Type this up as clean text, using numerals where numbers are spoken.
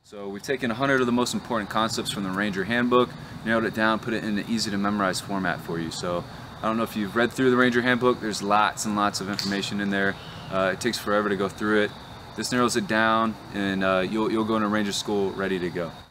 So we've taken 100 of the most important concepts from the Ranger Handbook, narrowed it down, put it in an easy to memorize format for you. So I don't know if you've read through the Ranger Handbook, there's lots and lots of information in there. It takes forever to go through it. This narrows it down, and you'll go into Ranger school ready to go.